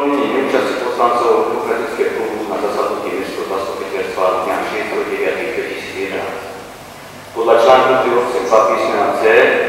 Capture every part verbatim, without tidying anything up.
ospravedlnenie neúčasti poslancov Demokratického klubu na zasadnutí mestského zastupiteľstva dňa šiesteho deviateho dvetisícjedenásť. Podľa článku tri odsek dva písmena C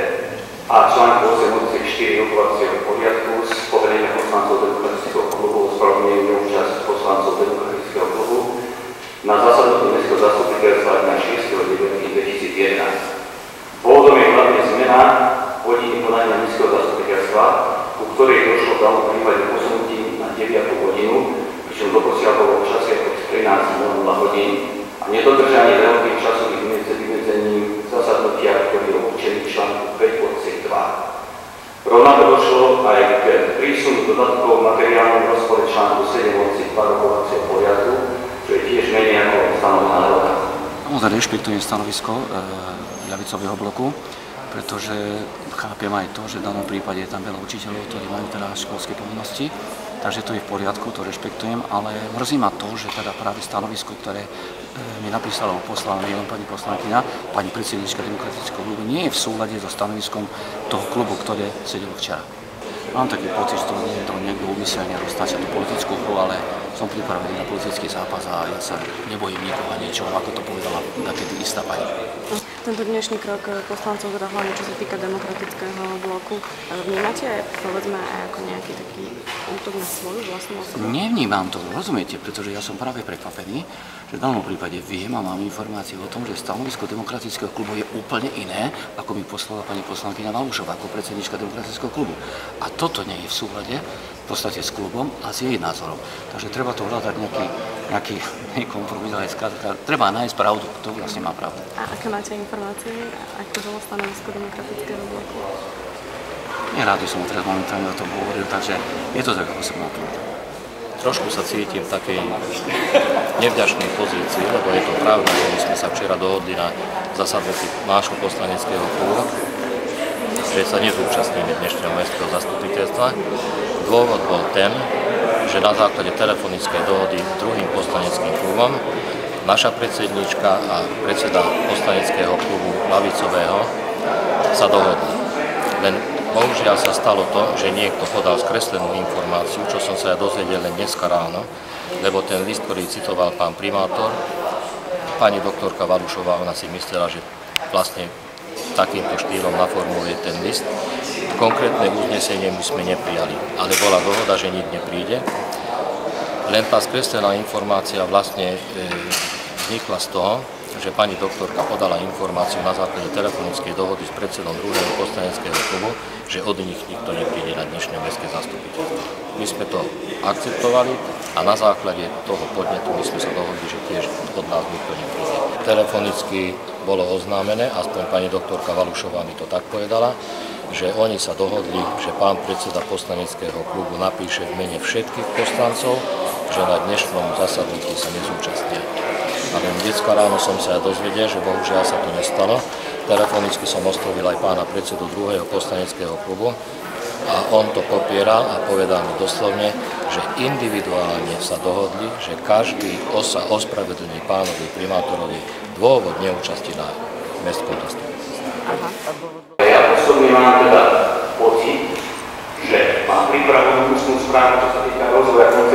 a článku osem odsek štyri rokovacieho poriadku z poverenia poslancov Demokratického klubu ospravedlnenie neúčasti poslancov Demokratického klubu na zasadnutí mestského zastupiteľstva dňa šiesteho deviateho dvetisícjedenásť. Dôvodom je hlavne zmena hodiny podania mestského zastupiteľstva, u ktorej došlo v danom prípade posunutí na deviatu hodinu, pričom doposiaľ bolo v čase od trinásť hodín a nedodržanie veľkých časových vymedzení zasadnutia, ktorý je určený v článku päť odsek dva. Rovnako došlo aj k prísunu dodatkov materiálom v rozpore článku sedem odsek dva rokovacieho poriadku, čo je tiež menej ako stanovená dohoda. Samozrejme rešpektujem stanovisko e, ľavicového bloku, pretože chápem aj to, že v danom prípade je tam veľa učiteľov, ktorí majú teda školské povinnosti, takže to je v poriadku, to rešpektujem, ale mrzí ma to, že teda práve stanovisko, ktoré e, mi napísala poslala nielen pani poslankyňa, pani predsednička Demokratického klubu, nie je v súlade so stanoviskom toho klubu, ktoré sedelo včera. Mám taký pocit, že to nie je to niekto úmyselne roztáča tú politickú hru, ale som pripravený na politický zápas a ja sa nebojím nikoho a niečo, ako to povedala takedy istá pani. Tento dnešný krok poslancov, teda hlavne čo sa týka Demokratického bloku, vnímate, povedzme, aj ako nejaký taký útok na svoju vlastnú osobu? Nevnímam to, rozumiete, pretože ja som práve prekvapený, že v danom prípade viem a mám informácie o tom, že stanovisko Demokratického klubu je úplne iné, ako mi poslala pani poslankyňa Valušová ako predsednička Demokratického klubu. A toto nie je v súlade v podstate s klubom a s jej názorom. Takže treba to hľadať nejaký, nejaký kompromis, ale skrátka, treba nájsť pravdu, kto vlastne má pravdu. A aké máte informácie, ako bolo stanovisko Demokratického bloku? Nerád by som teraz momentálne o tom hovoril, takže je to tak, ako som napovedal. Trošku sa cítim v takej nevďačnej pozícii, lebo je to pravda, že my sme sa včera dohodli na zasadnutí nášho poslaneckého klubu, že sa nezúčastníme dnešného mestského zastupiteľstva. Dôvod bol ten, že na základe telefonickej dohody s druhým poslaneckým klubom naša predsedníčka a predseda poslaneckého klubu ľavicového sa dohodli. Len bohužiaľ sa stalo to, že niekto podal skreslenú informáciu, čo som sa ja dozvedel len dneska ráno, lebo ten list, ktorý citoval pán primátor, pani doktorka Valušová, ona si myslela, že vlastne takýmto štýlom naformuluje ten list. Konkrétne uznesenie my sme neprijali, ale bola dohoda, že nič nepríde. Len tá skreslená informácia vlastne e, vznikla z toho, že pani doktorka podala informáciu na základe telefonickej dohody s predsedom druhého poslaneckého klubu, že od nich nikto nepríde na dnešné mestské zastupiteľstvo. My sme to akceptovali a na základe toho podnetu my sme sa dohodli, že tiež od nás nikto nepríde. Telefonicky bolo oznámené, aspoň pani doktorka Valušová mi to tak povedala, že oni sa dohodli, že pán predseda poslaneckého klubu napíše v mene všetkých poslancov, že na dnešnom zasadnutí sa nezúčastnia. A len dneska ráno som sa ja dozvedel, že bohužiaľ sa to nestalo. Telefonicky som oslovil aj pána predsedu druhého poslaneckého klubu a on to popieral a povedal mi doslovne, že individuálne sa dohodli, že každý sa ospravedlní pánovi primátorovi dôvod neúčasti na mestskom zastupiteľstve. Ja osobne mám teda pocit, že mám pripravenú ústnu správu, čo sa týka rozvoja